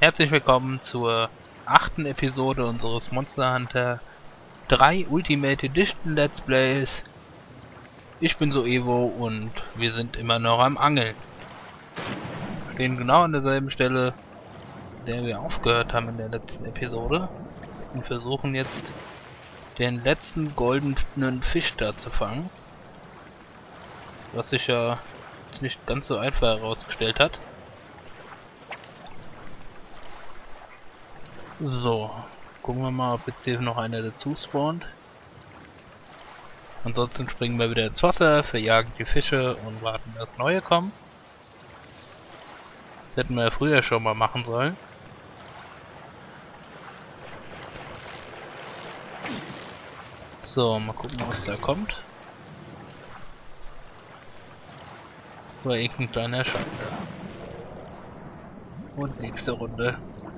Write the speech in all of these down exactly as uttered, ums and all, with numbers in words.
Herzlich willkommen zur achten Episode unseres Monster Hunter drei Ultimate Edition Let's Plays. Ich bin so Evo und wir sind immer noch am Angeln. Stehen genau an derselben Stelle, der wir aufgehört haben in der letzten Episode. Und versuchen jetzt den letzten goldenen Fisch da zu fangen. Was sich ja nicht ganz so einfach herausgestellt hat. So, gucken wir mal, ob jetzt hier noch einer dazu spawnt. Ansonsten springen wir wieder ins Wasser, verjagen die Fische und warten, dass neue kommen. Das hätten wir ja früher schon mal machen sollen. So, mal gucken, was da kommt. Das war irgendein kleiner Scheiße. Und nächste Runde.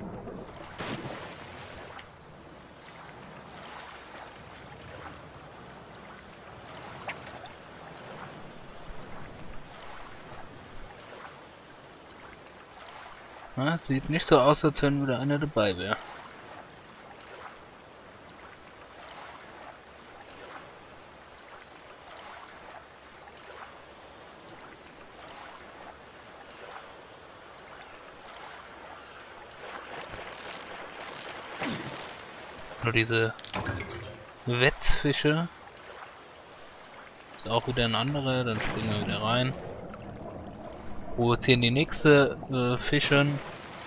Na, sieht nicht so aus, als wenn wieder einer dabei wäre. Nur diese Wetzfische. Ist auch wieder ein anderer, dann springen wir wieder rein. Provozieren die nächste äh, Fischen.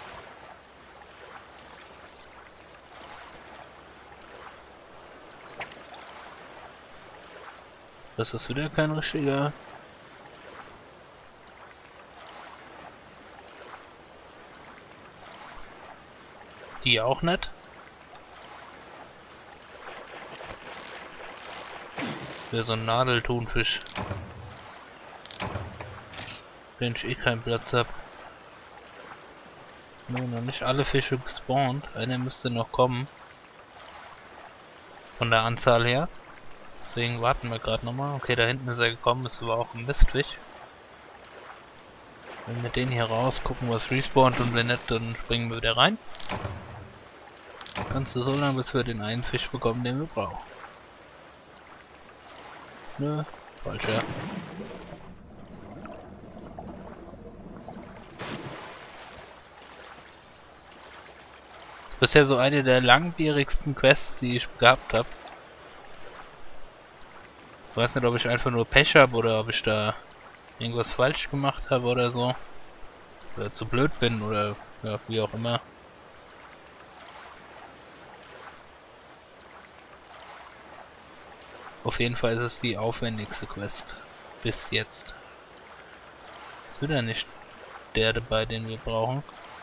Das ist wieder kein richtiger. Die auch nicht. Wäre so ein Nadelthunfisch. Wenn ich eh keinen Platz hab. Nur noch nicht alle Fische gespawnt. Einer müsste noch kommen. Von der Anzahl her. Deswegen warten wir gerade nochmal. Okay, da hinten ist er gekommen. Das war auch ein Mistfisch. Wenn wir den hier raus gucken, was respawnt, und wenn nicht, dann springen wir wieder rein. Das Ganze so lange, bis wir den einen Fisch bekommen, den wir brauchen. Nö, falscher. Bisher so eine der langwierigsten Quests, die ich gehabt habe. Ich weiß nicht, ob ich einfach nur Pech habe oder ob ich da irgendwas falsch gemacht habe oder so. Oder zu blöd bin oder ja, wie auch immer. Auf jeden Fall ist es die aufwendigste Quest. Bis jetzt. Ist wieder nicht der dabei, den wir brauchen.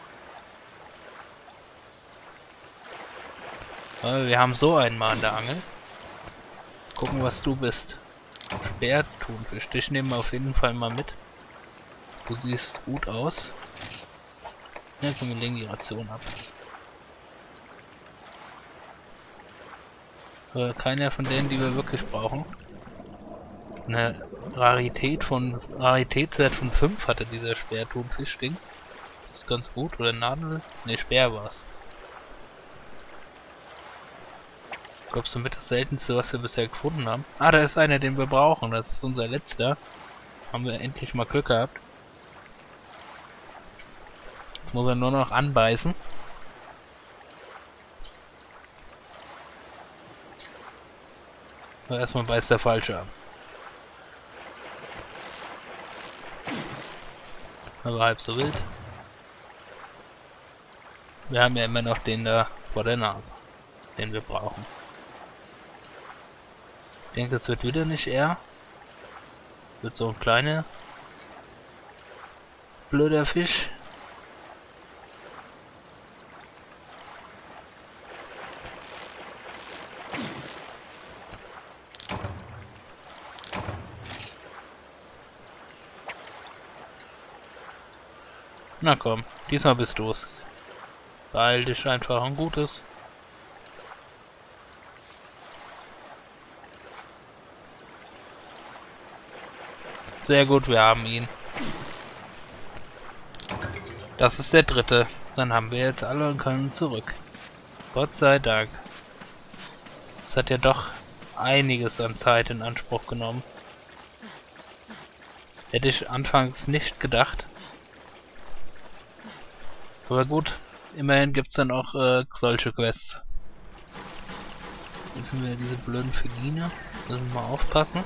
Aber wir haben so einen mal an der Angel. Gucken, was du bist. Speerthunfisch. Dich nehmen wir auf jeden Fall mal mit. Du siehst gut aus. Ja, komm, wir legen die Ration ab. Aber keiner von denen, die wir wirklich brauchen. Eine Rarität von Raritätswert von fünf hatte dieser Speerthunfisch-Ding. Das ist ganz gut. Oder Nadel? Ne, Speer war's. Glaubst du mit das seltenste, was wir bisher gefunden haben? Ah, da ist einer, den wir brauchen. Das ist unser letzter. Haben wir endlich mal Glück gehabt. Jetzt muss er nur noch anbeißen. Aber erstmal beißt der falsche an. Aber halb so wild. Wir haben ja immer noch den da vor der Nase, den wir brauchen. Ich denke, es wird wieder nicht er. Wird so ein kleiner blöder Fisch. Na komm, diesmal bist du's. Beeil dich einfach, ein gutes. Sehr gut, wir haben ihn. Das ist der dritte. Dann haben wir jetzt alle und können zurück. Gott sei Dank. Es hat ja doch einiges an Zeit in Anspruch genommen. Hätte ich anfangs nicht gedacht. Aber gut, immerhin gibt es dann auch äh, solche Quests. Jetzt haben wir diese blöden Feline. Müssen wir mal aufpassen.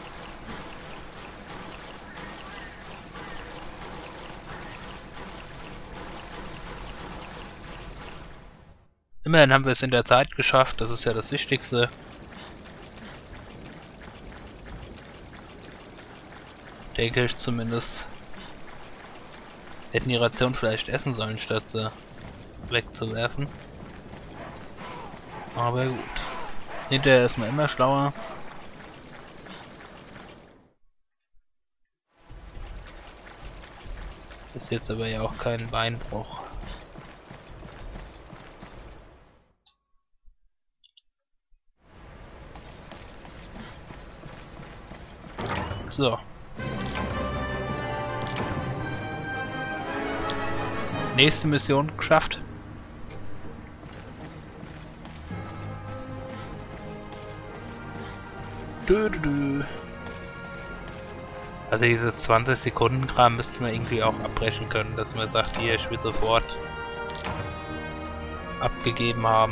Immerhin haben wir es in der Zeit geschafft, das ist ja das Wichtigste. Denke ich zumindest. Hätten die Ration vielleicht essen sollen, statt sie wegzuwerfen. Aber gut. Hinterher ist man immer schlauer. Ist jetzt aber ja auch kein Beinbruch. So. Nächste Mission geschafft. Dö, dö, dö. Also dieses zwanzig Sekunden Kram müssten wir irgendwie auch abbrechen können, dass man sagt, hier, ich will sofort abgegeben haben.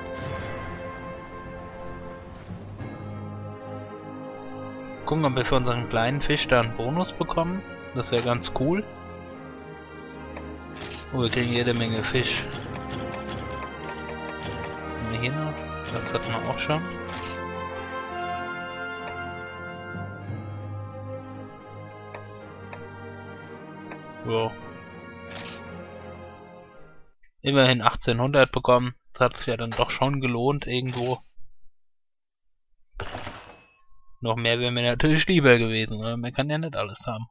Gucken, ob wir für unseren kleinen Fisch da einen Bonus bekommen. Das wäre ganz cool. Oh, wir kriegen jede Menge Fisch. Haben wir hier noch? Das hatten wir auch schon. Wow. Immerhin achtzehnhundert bekommen. Das hat sich ja dann doch schon gelohnt irgendwo. Noch mehr wäre mir natürlich lieber gewesen, aber man kann ja nicht alles haben.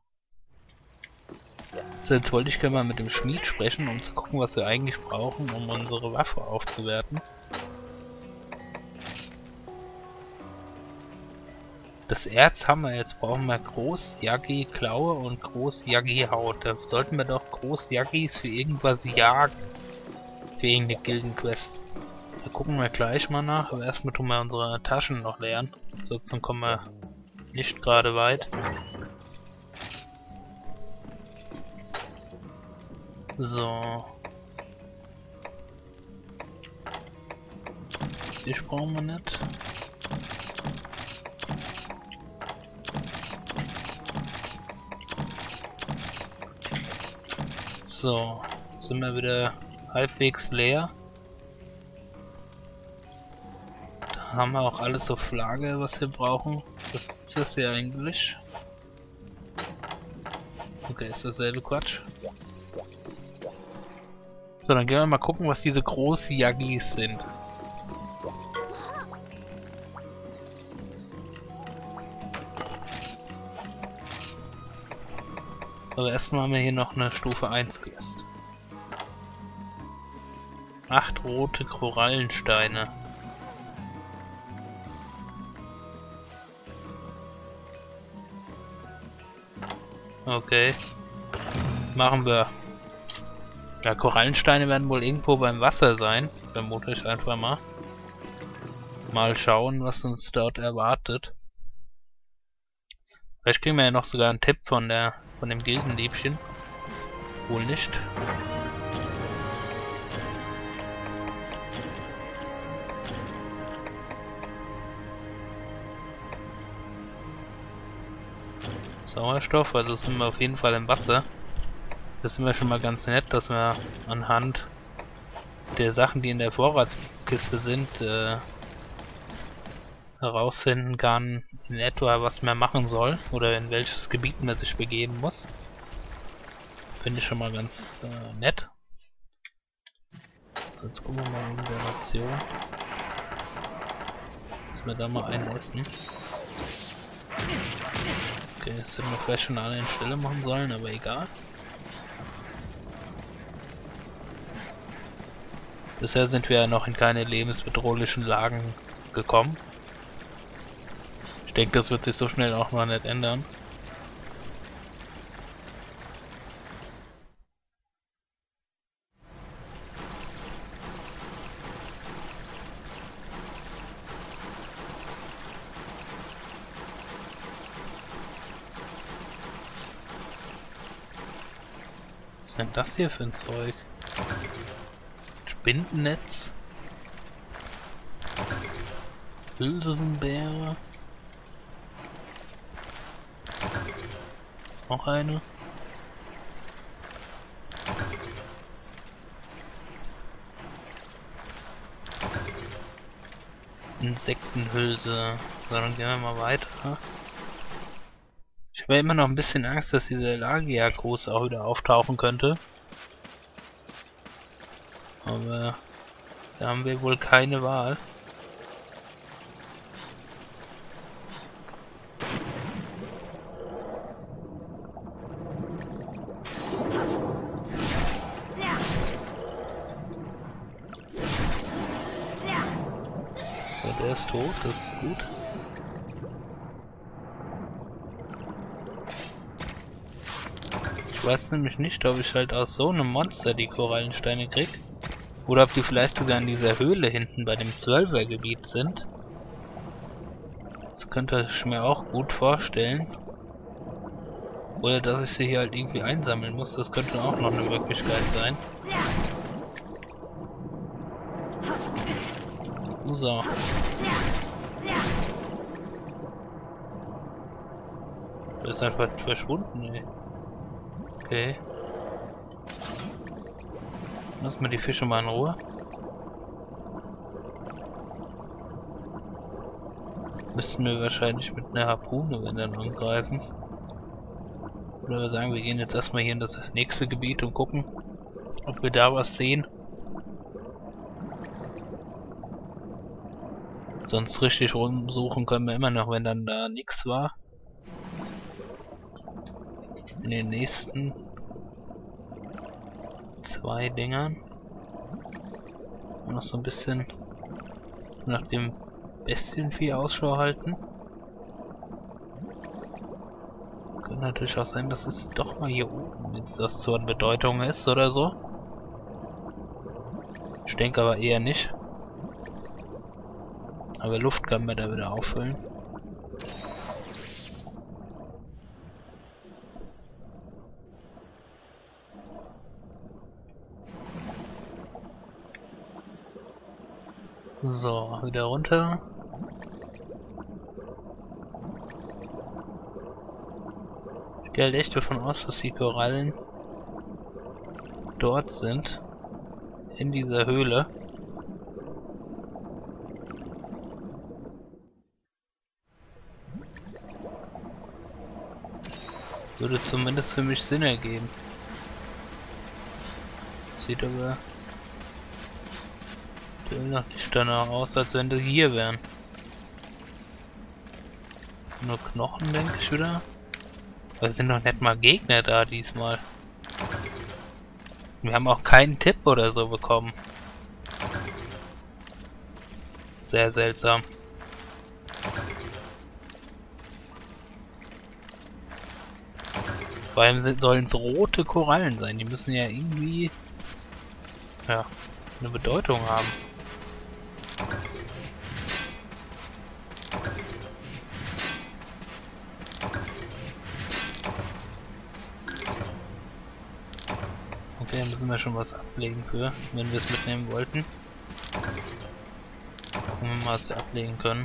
So, jetzt wollte ich gerne mal mit dem Schmied sprechen, um zu gucken, was wir eigentlich brauchen, um unsere Waffe aufzuwerten. Das Erz haben wir, jetzt brauchen wir Groß-Yagi Klaue und Groß-Yagi Haut. Da sollten wir doch Groß-Yagis für irgendwas jagen. Für irgendeine Gildenquest. Da gucken wir gleich mal nach, aber erstmal tun wir unsere Taschen noch leeren. Sonst kommen wir nicht gerade weit. So. Dich brauchen wir nicht. So, sind wir wieder halbwegs leer. Da haben wir auch alles auf Lager, was wir brauchen. Was ist das hier eigentlich? Okay, ist dasselbe Quatsch. So, dann gehen wir mal gucken, was diese großen Yagis sind. Aber erstmal haben wir hier noch eine Stufe eins Quest. Acht rote Korallensteine. Okay. Machen wir. Ja, Korallensteine werden wohl irgendwo beim Wasser sein. Vermute ich einfach mal. Mal schauen, was uns dort erwartet. Vielleicht kriegen wir ja noch sogar einen Tipp von der von dem Gildenliebchen. Wohl nicht. Sauerstoff, also sind wir auf jeden Fall im Wasser. Das ist immer schon mal ganz nett, dass wir anhand der Sachen, die in der Vorratskiste sind, äh, herausfinden kann, in etwa was man machen soll oder in welches Gebiet man sich begeben muss. Finde ich schon mal ganz äh, nett. Jetzt gucken wir mal in der Ration. Müssen wir da mal einen essen. Okay, das hätten wir vielleicht schon an einer Stelle machen sollen, aber egal. Bisher sind wir ja noch in keine lebensbedrohlichen Lagen gekommen. Ich denke, das wird sich so schnell auch noch nicht ändern. Was ist denn das hier für ein Zeug? Spindennetz? Hülsenbeere? Noch eine? Insektenhülse. So, dann gehen wir mal weiter. Ich habe immer noch ein bisschen Angst, dass dieser Lagia-Gruß auch wieder auftauchen könnte. Aber da haben wir wohl keine Wahl. So, der ist tot, das ist gut. Ich weiß nämlich nicht, ob ich halt aus so einem Monster die Korallensteine krieg. Oder ob die vielleicht sogar in dieser Höhle hinten bei dem Zwölfer-Gebiet sind. Das könnte ich mir auch gut vorstellen. Oder dass ich sie hier halt irgendwie einsammeln muss, das könnte auch noch eine Möglichkeit sein. So. Der ist einfach verschwunden, ey. Okay. Lass mal die Fische mal in Ruhe. Müssten wir wahrscheinlich mit einer Harpune, wenn dann, angreifen. Oder wir sagen, wir gehen jetzt erstmal hier in das nächste Gebiet und gucken, ob wir da was sehen. Sonst richtig rumsuchen können wir immer noch, wenn dann da nichts war. In den nächsten zwei Dingern. Und noch so ein bisschen nach dem Bestienvieh Ausschau halten. Könnte natürlich auch sein, dass es doch mal hier oben, wenn es das so an Bedeutung ist oder so. Ich denke aber eher nicht. Aber Luft kann man da wieder auffüllen. So, wieder runter. Ich gehe halt echt davon aus, dass die Korallen dort sind. In dieser Höhle. Würde zumindest für mich Sinn ergeben. Sieht aber noch nicht danach aus, als wenn die hier wären. Nur Knochen, denke ich wieder. Aber es sind noch nicht mal Gegner da diesmal. Wir haben auch keinen Tipp oder so bekommen. Sehr seltsam. Vor allem sollen es rote Korallen sein. Die müssen ja irgendwie ja, eine Bedeutung haben. Okay, da müssen wir schon was ablegen für, wenn wir es mitnehmen wollten. Gucken wir mal, was wir ablegen können.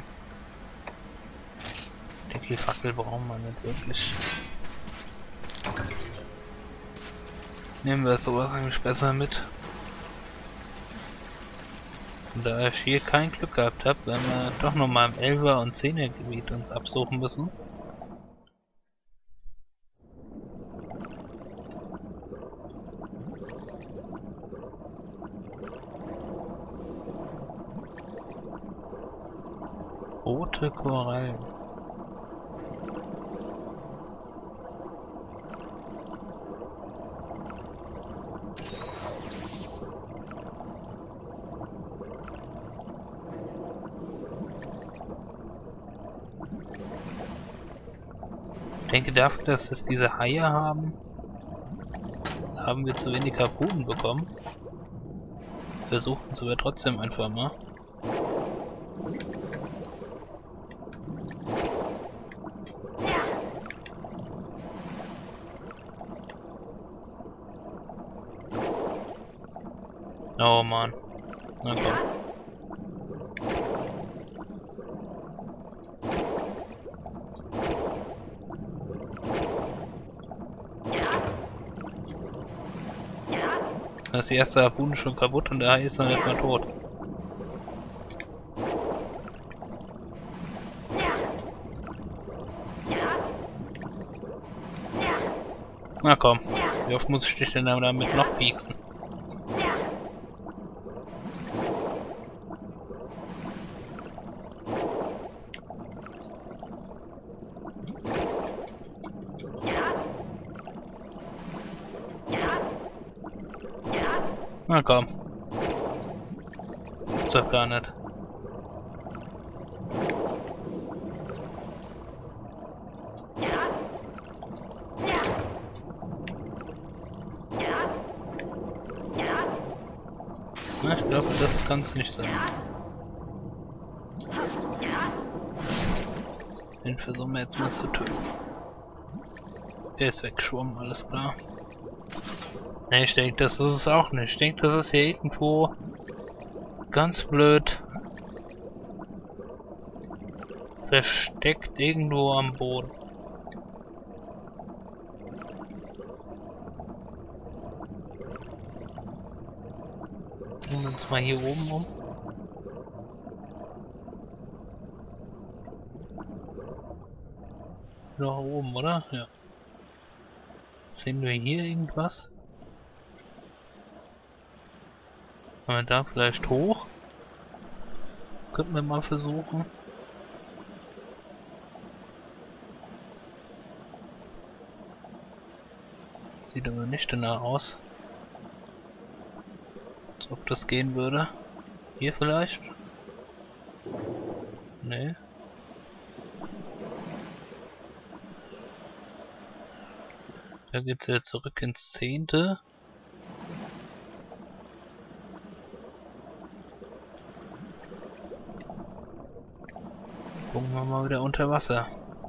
Ich denke, die Fackel brauchen wir nicht wirklich. Nehmen wir sowas eigentlich besser mit. Und da ich hier kein Glück gehabt habe, werden wir doch nochmal im Elfer- und Zehner-Gebiet uns absuchen müssen. Rote Korallen. Ich denke, dafür, dass es diese Haie haben, haben wir zu wenig Harpunen bekommen. Versuchen es aber trotzdem einfach mal. Oh Mann. Na komm. Da ist die erste Harpune schon kaputt und der Hai ist noch nicht mal tot. Na komm, wie oft muss ich dich denn damit noch pieksen? Na komm. Gibt's doch gar nicht. Na, ich glaube, das kann es nicht sein. Den versuchen wir jetzt mal zu töten. Der ist weggeschwommen, alles klar. Ne, ich denke, das ist es auch nicht. Ich denke, das ist hier irgendwo ganz blöd versteckt irgendwo am Boden. Gucken wir uns mal hier oben um. Da oben, oder? Ja. Sehen wir hier irgendwas? Können wir da vielleicht hoch? Das könnten wir mal versuchen. Sieht aber nicht danach aus. Als ob das gehen würde. Hier vielleicht? Nee. Da geht's ja zurück ins Zehnte. Gucken wir mal wieder unter Wasser.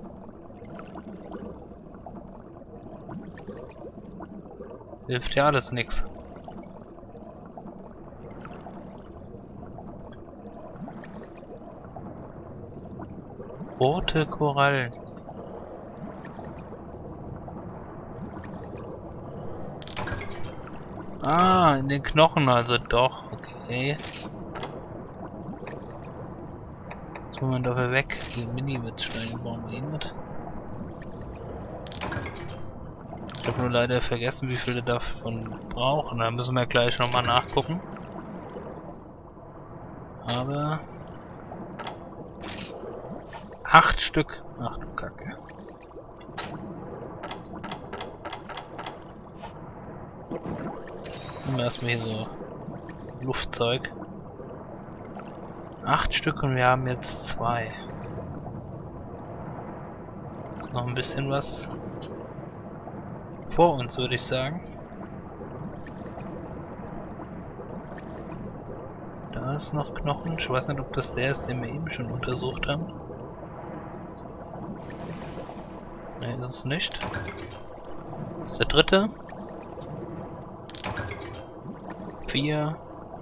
Hilft ja alles nix. Rote Korallen. Ah, in den Knochen also doch. Okay. Was wollen wir dafür weg? Die Mini-Witzsteine brauchen wir eh nicht. Ich habe nur leider vergessen, wie viele davon brauchen. Da müssen wir gleich nochmal nachgucken. Aber... Acht Stück. Ach du Kacke. Nehmen wir erstmal hier so Luftzeug. Acht Stück und wir haben jetzt zwei. Ist noch ein bisschen was vor uns, würde ich sagen. Da ist noch Knochen. Ich weiß nicht, ob das der ist, den wir eben schon untersucht haben. Ne, ist es nicht. Das ist der dritte. Vier.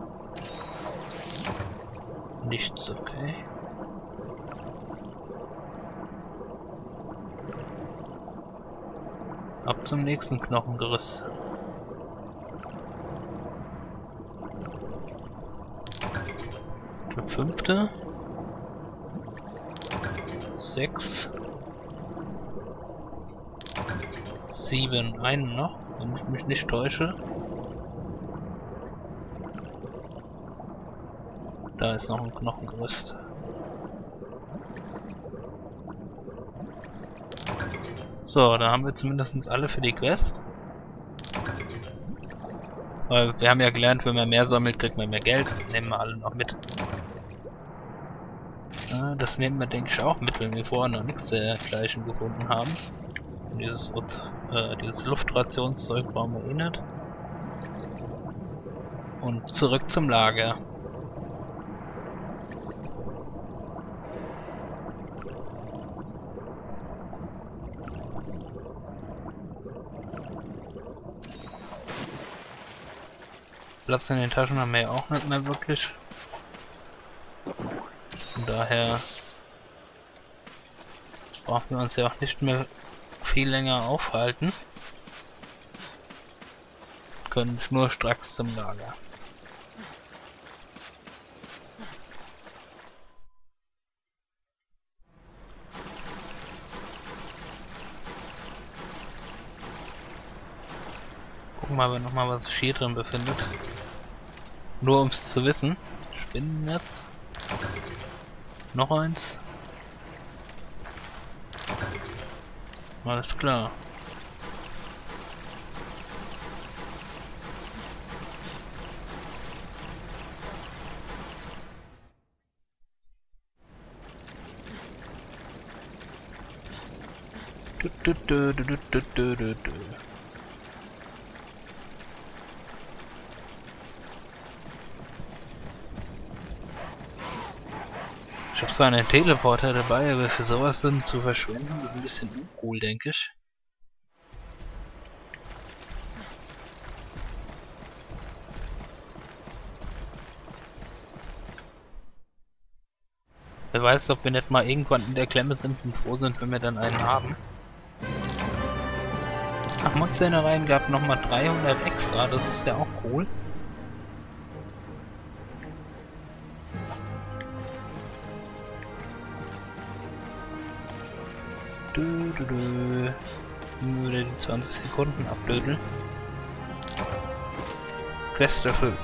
Nichts, okay. Ab zum nächsten Knochengerüst. Der fünfte. Sechs. Sieben. Einen noch, wenn ich mich nicht täusche. Da ist noch ein Knochengerüst. So, da haben wir zumindest alle für die Quest. Weil wir haben ja gelernt, wenn man mehr sammelt, kriegt man mehr Geld. Nehmen wir alle noch mit. Ja, das nehmen wir, denke ich, auch mit, wenn wir vorher noch nichts dergleichen gefunden haben. Und dieses, äh, dieses Luftrationszeug brauchen wir eh nicht. Und zurück zum Lager. Platz in den Taschen haben wir ja auch nicht mehr wirklich. Von daher brauchen wir uns ja auch nicht mehr viel länger aufhalten. Können schnurstracks zum Lager. Gucken wir aber nochmal, was sich hier drin befindet. Nur um es zu wissen. Spinnennetz. Noch eins. Alles klar. Du, du, du, du, du, du, du, du. Ich habe zwar einen Teleporter dabei, aber für sowas dann zu verschwenden ist ein bisschen uncool, denke ich. Wer weiß, ob wir nicht mal irgendwann in der Klemme sind und froh sind, wenn wir dann einen haben. Ach, Monsterinnereien gab nochmal dreihundert extra, das ist ja auch cool. Du, du, du. Nur die zwanzig Sekunden abdödeln. Quest erfüllt.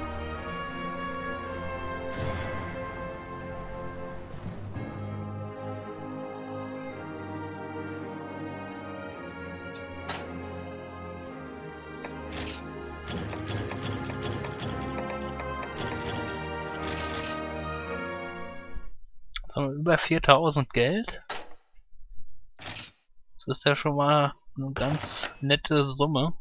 Jetzt haben wir über viertausend Geld. Das ist ja schon mal eine ganz nette Summe.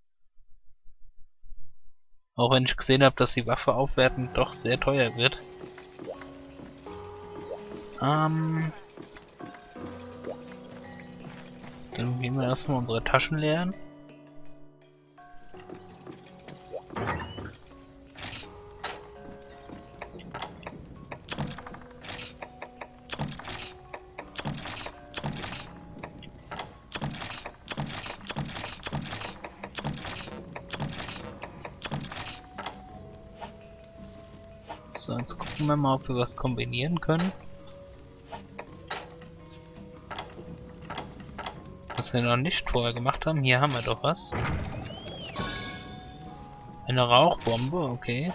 Auch wenn ich gesehen habe, dass die Waffe aufwerten doch sehr teuer wird. Ähm Dann gehen wir erstmal unsere Taschen leeren. So, jetzt gucken wir mal, ob wir was kombinieren können. Was wir noch nicht vorher gemacht haben. Hier haben wir doch was. Eine Rauchbombe, okay.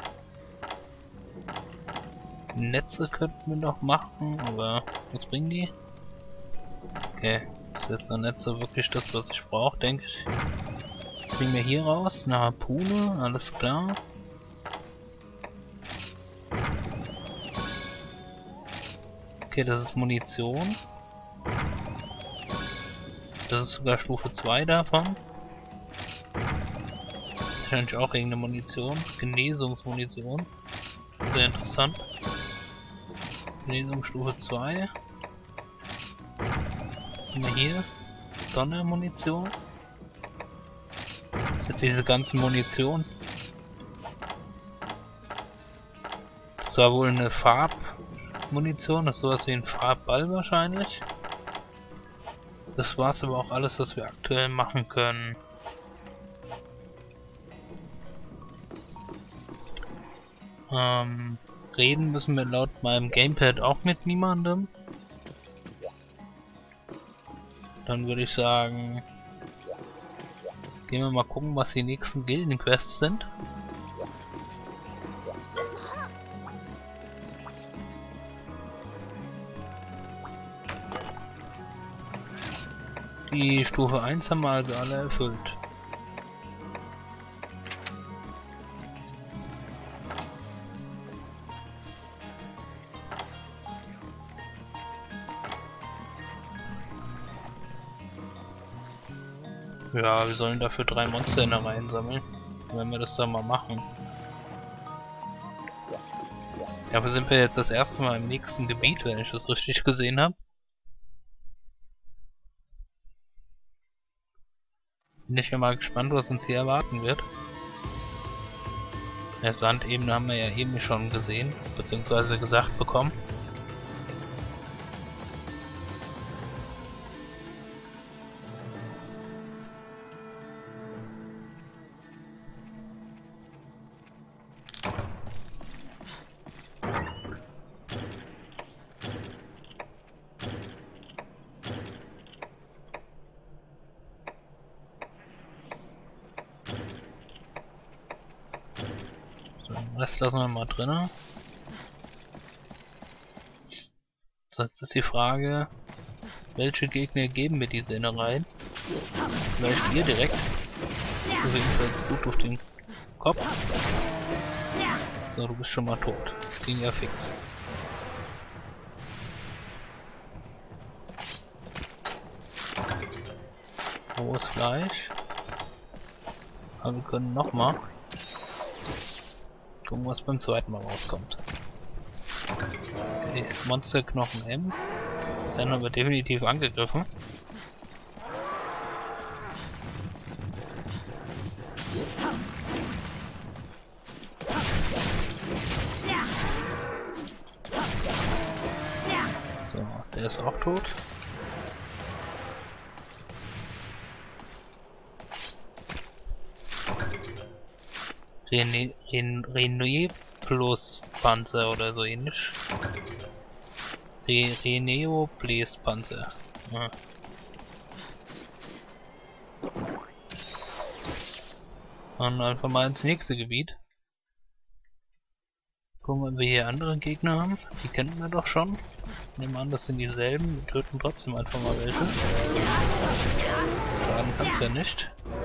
Netze könnten wir noch machen, aber was bringen die? Okay, das ist jetzt noch nicht so wirklich das, was ich brauche, denke ich. Kriegen wir hier raus eine Harpune, alles klar. Okay, das ist Munition. Das ist sogar Stufe zwei davon. Wahrscheinlich auch irgendeine Munition. Genesungsmunition. Sehr interessant. Genesung Stufe zwei. Was haben wir hier? Donnermunition. Jetzt diese ganzen Munition. Das war wohl eine Farbmunition. Das ist sowas wie ein Farbball wahrscheinlich. Das war's aber auch alles, was wir aktuell machen können. Ähm, reden müssen wir laut meinem Gamepad auch mit niemandem. Dann würde ich sagen, gehen wir mal gucken, was die nächsten Gildenquests sind. Die Stufe eins haben wir also alle erfüllt. Ja, wir sollen dafür drei Monsterinnereien sammeln. Wenn wir das dann mal machen. Ja, aber sind wir jetzt das erste Mal im nächsten Gebiet, wenn ich das richtig gesehen habe? Bin ich ja mal gespannt, was uns hier erwarten wird. Der Sandebene haben wir ja eben schon gesehen, beziehungsweise gesagt bekommen. Das lassen wir mal drin. So, jetzt ist die Frage, welche Gegner geben mir diese Innereien? Vielleicht ihr direkt. Du jedenfalls gut auf den Kopf. So, du bist schon mal tot. Das ging ja fix. Rohes Fleisch. Aber wir können noch mal gucken, was beim zweiten Mal rauskommt. Okay, Monsterknochen M. Dann haben wir definitiv angegriffen. So, der ist auch tot. Rene, Ren, Rene plus Panzer oder so ähnlich. Re, Reneo plus Panzer. Ja. Und einfach mal ins nächste Gebiet. Gucken, ob wir hier andere Gegner haben. Die kennen wir doch schon. Nehmen an, das sind dieselben. Wir töten trotzdem einfach mal welche. Schaden kann es ja nicht.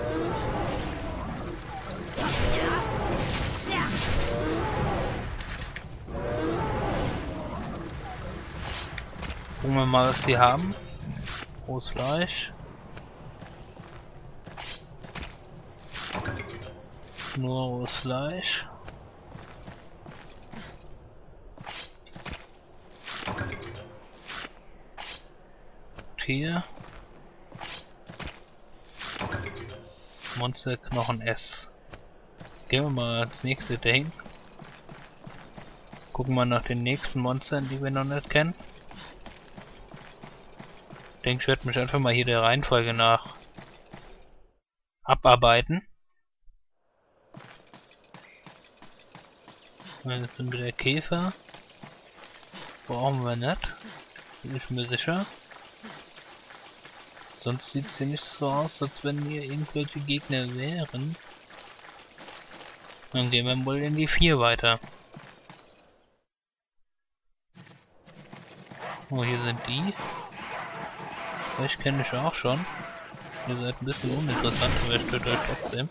Gucken wir mal, was die haben. Rohes Fleisch. Nur rohes Fleisch. Hier. Monsterknochen S. Gehen wir mal als nächste dahin. Gucken wir nach den nächsten Monstern, die wir noch nicht kennen. Ich denke, ich werde mich einfach mal hier der Reihenfolge nach abarbeiten. Jetzt sind wir der Käfer. Brauchen wir nicht. Bin ich mir sicher. Sonst sieht es hier nicht so aus, als wenn hier irgendwelche Gegner wären. Dann gehen wir wohl in die vier weiter. Oh, hier sind die. Euch kenne ich auch schon. Ihr seid ein bisschen uninteressant, aber ich töte euch trotzdem.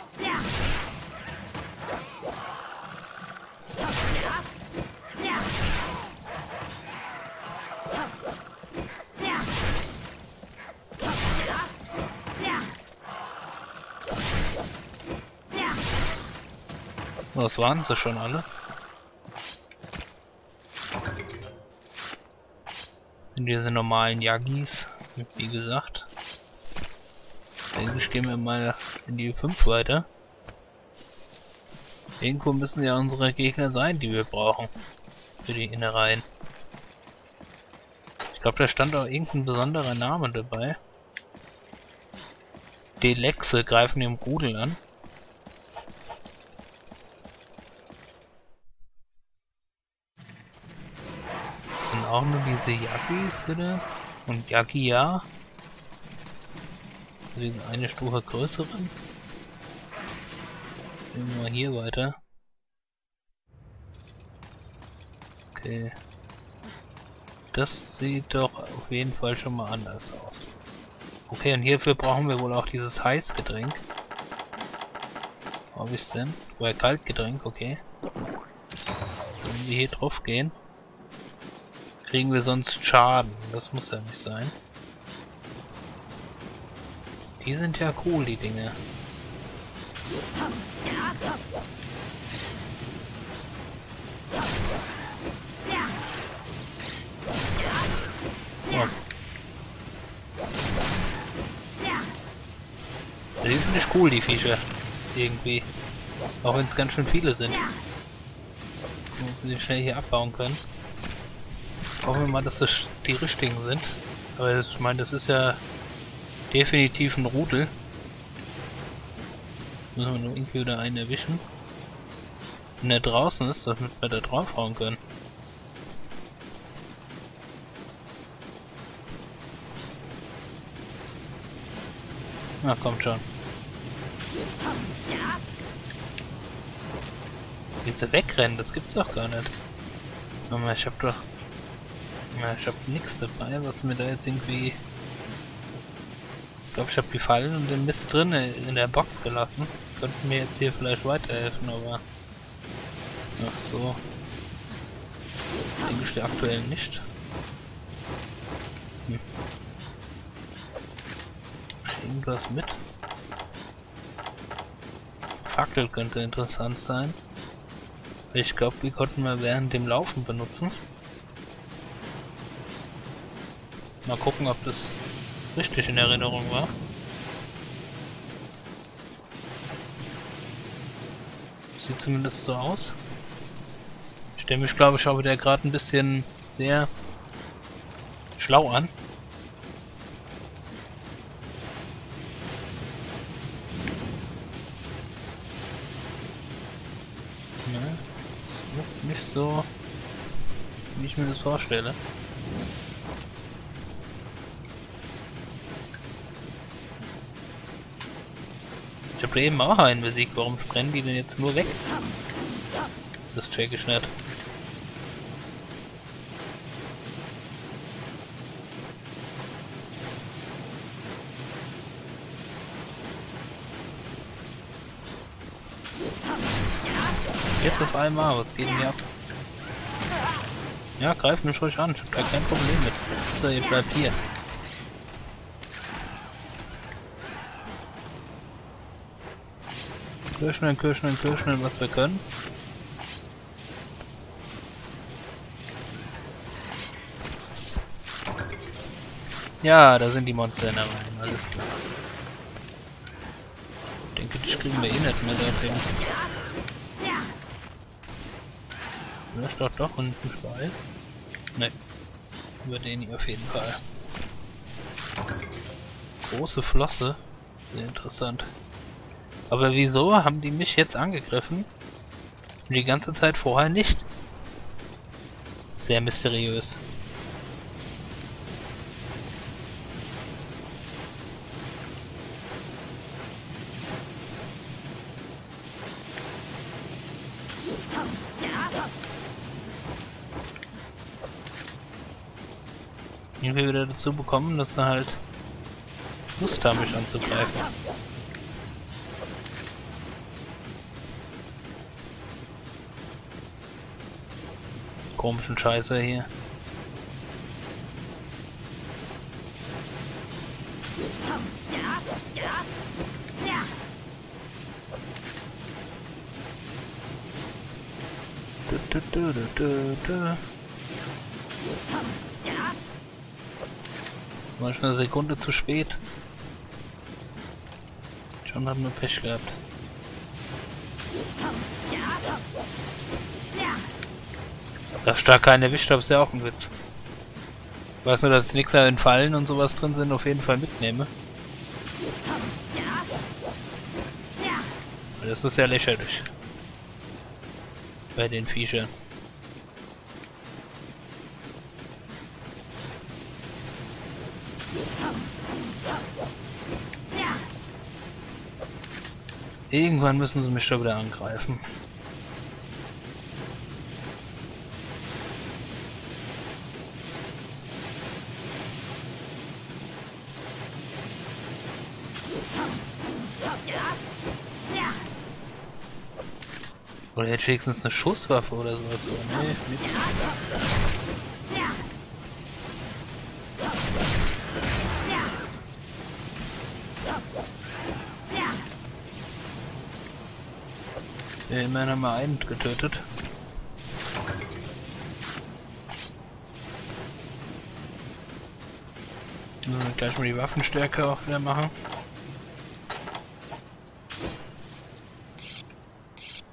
Das waren sie schon alle. Und diese normalen Yagis, wie gesagt. Eigentlich gehen wir mal in die fünf weiter. Irgendwo müssen ja unsere Gegner sein, die wir brauchen. Für die Innereien. Ich glaube, da stand auch irgendein besonderer Name dabei. Delexe greifen im Rudel an. Auch nur diese Yagis, oder? Und Yagia. Diese eine Stufe größeren. Gehen wir mal hier weiter. Okay. Das sieht doch auf jeden Fall schon mal anders aus. Okay, und hierfür brauchen wir wohl auch dieses Heißgetränk. Wo hab ich's denn? Oder Kaltgetränk, okay. Wenn wir hier drauf gehen, kriegen wir sonst Schaden. Das muss ja nicht sein. Die sind ja cool, die Dinge. Oh. Die sind nicht cool, die Viecher. Irgendwie. Auch wenn es ganz schön viele sind. Muss man die schnell hier abbauen können. Hoffen wir mal, dass das die richtigen sind. Aber ich meine, das ist ja definitiv ein Rudel. Müssen wir nur irgendwie wieder einen erwischen. Wenn er draußen ist, damit wir da draufhauen können. Na, kommt schon. Diese wegrennen, das gibt's doch gar nicht. Aber ich hab doch... Na, ich hab nichts dabei, was mir da jetzt irgendwie... Ich glaube, ich habe die Fallen und den Mist drin in der Box gelassen. Könnten mir jetzt hier vielleicht weiterhelfen, aber... Ach so. Denke ich aktuell nicht. Hm. Irgendwas mit? Fackel könnte interessant sein. Ich glaube, die konnten wir während dem Laufen benutzen. Mal gucken, ob das richtig in Erinnerung war. Sieht zumindest so aus. Ich stelle mich, glaube ich, auch wieder gerade ein bisschen sehr schlau an. Ja, das wirkt nicht so, wie ich mir das vorstelle. Ich habe eben auch einen besiegt, warum sprengen die denn jetzt nur weg? Das check ich nicht. Jetzt auf einmal, was geht denn hier ab? Ja, greif mich ruhig an, ich hab da kein Problem mit. So, ihr bleibt hier. Kirschmeln, Kirschmeln, Kirschmeln, was wir können. Ja, da sind die Monster in der Reihe, alles klar. Ich denke, die kriegen wir eh nicht mehr dorthin. Vielleicht doch doch unten vorbei. Ne, über den hier auf jeden Fall. Große Flosse, sehr interessant. Aber wieso haben die mich jetzt angegriffen? Und die ganze Zeit vorher nicht? Sehr mysteriös. Irgendwie wieder dazu bekommen, dass er halt Lust haben, mich anzugreifen. Komischen Scheiße hier. Du, du, du, du, du. War schon eine Sekunde zu spät. Schon haben wir Pech gehabt. Dass ich da keinen erwischt habe, ist ja auch ein Witz. Ich weiß nur, dass ich nichts an den Fallen und sowas drin sind, auf jeden Fall mitnehme. Das ist ja lächerlich. Bei den Viechern. Irgendwann müssen sie mich schon wieder angreifen. Oder hätte ich wenigstens eine Schusswaffe oder sowas. Aber nee, nix. Ja, immerhin haben wir einen getötet. Müssen wir gleich mal die Waffenstärke auch wieder machen.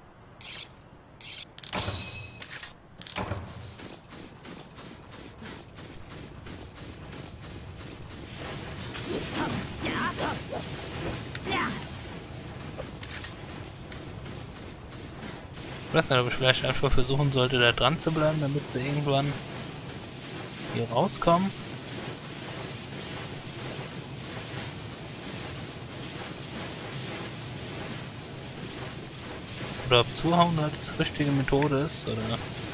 Ich weiß nicht, ob ich vielleicht einfach versuchen sollte, da dran zu bleiben, damit sie irgendwann hier rauskommen. Oder ob Zuhauen halt die richtige Methode ist, oder?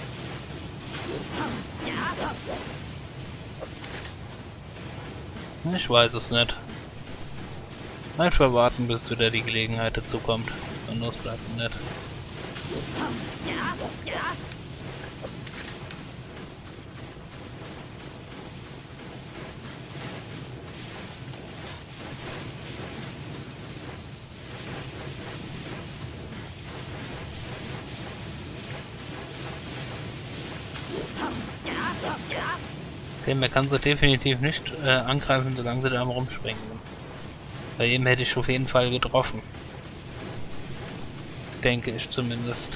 Ich weiß es nicht. Einfach warten, bis wieder die Gelegenheit dazu kommt. Anderes bleibt nicht. Okay, man kann sie definitiv nicht äh, angreifen, solange sie da am rumspringen. Bei ihm hätte ich auf jeden Fall getroffen. Denke ich zumindest.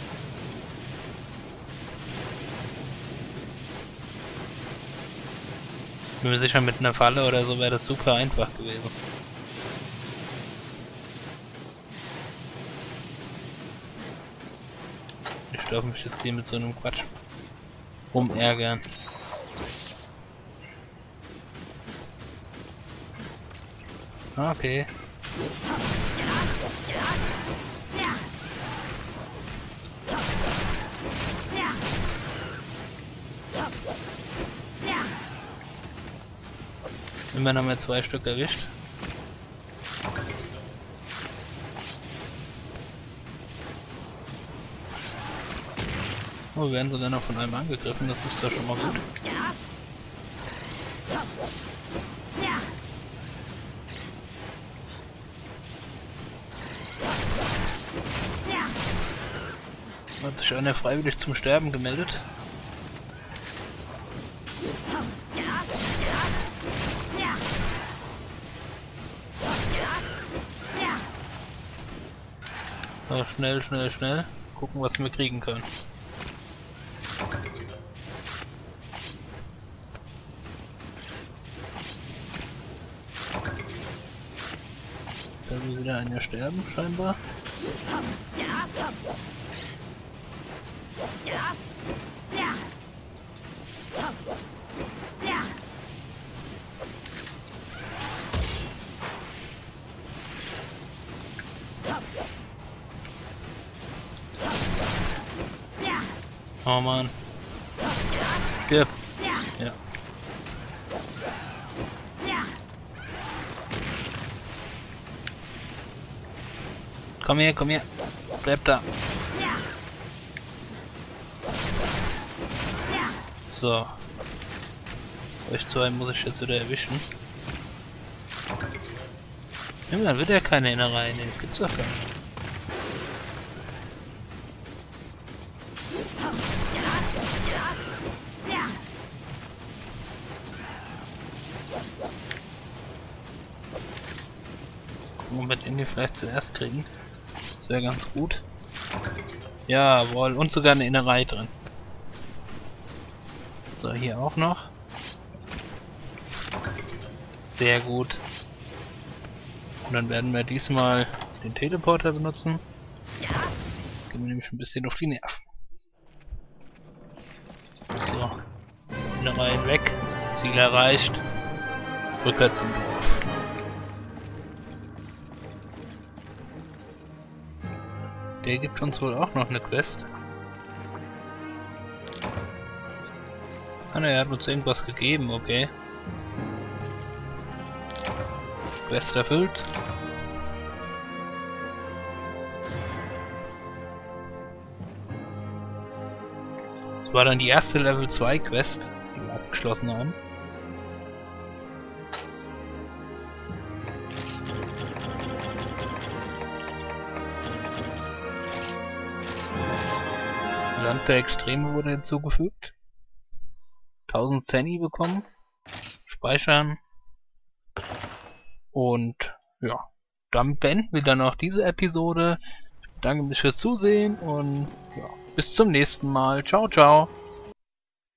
Bin mir sicher, mit einer Falle oder so wäre das super einfach gewesen. Ich darf mich jetzt hier mit so einem Quatsch rumärgern. Okay. Immerhin haben wir zwei Stück erwischt. Oh, werden sie dann noch von einem angegriffen, das ist doch schon mal gut. Hat sich einer freiwillig zum Sterben gemeldet. So, schnell, schnell, schnell. Gucken, was wir kriegen können. Da will wieder einer sterben, scheinbar. Oh Mann. Stirb. Ja. Komm her, komm her. Bleib da. So. Euch zwei muss ich jetzt wieder erwischen. Ja, dann wird ja keine Innereien. Nee, das gibt's doch gar nicht. Gucken, ob wir den hier vielleicht zuerst kriegen. Das wäre ganz gut. Jawohl, und sogar eine Innerei drin. So, hier auch noch. Sehr gut. Und dann werden wir diesmal den Teleporter benutzen. Gehen wir nämlich ein bisschen auf die Nerven. So. Innereien weg. Ziel erreicht. Rückwärts im Dorf. Der gibt uns wohl auch noch eine Quest. Ah ne, er hat uns irgendwas gegeben, okay. Quest erfüllt. Das war dann die erste Level zwei Quest, die wir abgeschlossen haben. Land der Extreme wurde hinzugefügt. tausend Zenny bekommen. Speichern. Und ja, damit beenden wir dann auch diese Episode. Ich bedanke mich fürs Zusehen und ja, bis zum nächsten Mal. Ciao, ciao.